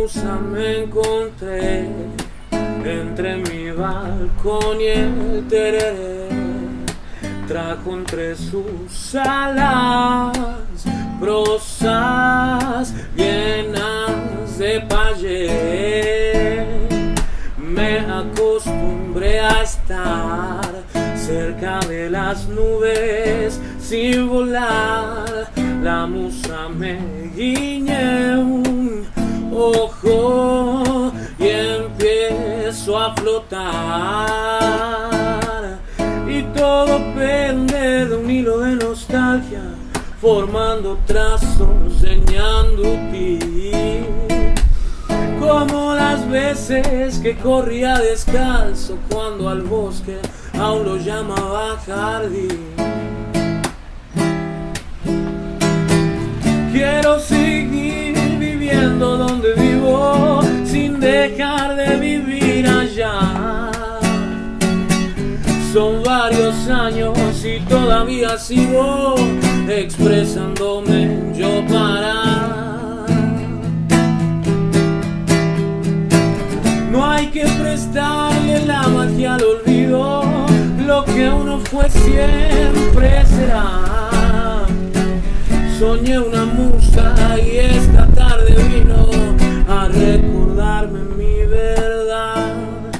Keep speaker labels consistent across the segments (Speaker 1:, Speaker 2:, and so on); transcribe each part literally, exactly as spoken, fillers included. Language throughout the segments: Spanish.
Speaker 1: musa me encontré entre mi balcón y el tereré. Trajo entre sus alas prosas llenas de payé. Me acostumbré a estar cerca de las nubes sin volar. La musa me guiñe un ojo y empiezo a flotar. Y todo pende de un hilo de nostalgia, formando trazos, enseñando ti. Como las veces que corría descalzo cuando al bosque aún lo llamaba jardín. Quiero seguir viviendo donde vivo sin dejar de vivir allá. Son varios años y todavía sigo expresándome yo para. No hay que prestarle la magia al olvido, lo que uno fue siempre será. Soñé una musa y esta tarde vino a recordarme mi verdad.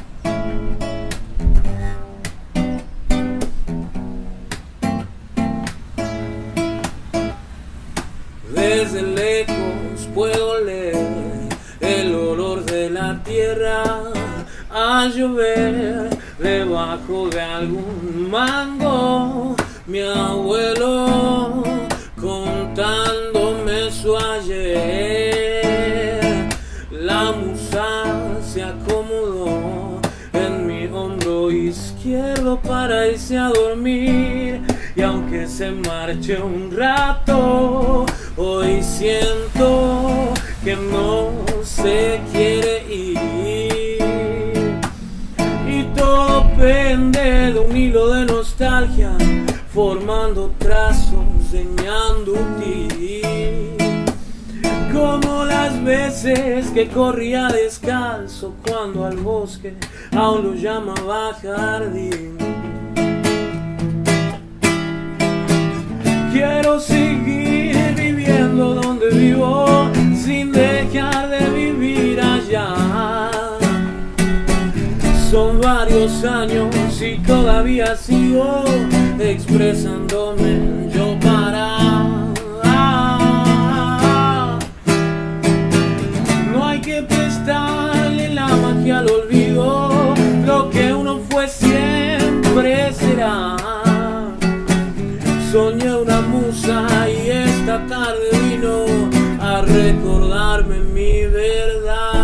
Speaker 1: Desde lejos puedo leer el olor de la tierra a llover debajo de algún mango. Mi abuelo contándome su ayer. La musa se acomodó en mi hombro izquierdo para irse a dormir. Y aunque se marche un rato, hoy siento que no se quiere ir. Y todo pende de un hilo de nostalgia, formando trazos, enseñando ti. Como las veces que corría descalzo cuando al bosque aún lo llamaba jardín. Quiero seguir viviendo donde vivo sin dejar de vivir allá. Son varios años y todavía sigo expresándome yo para. No hay que prestarle la magia al olvido, lo que uno fue siempre será. Soñé una musa y esta tarde vino a recordarme mi verdad.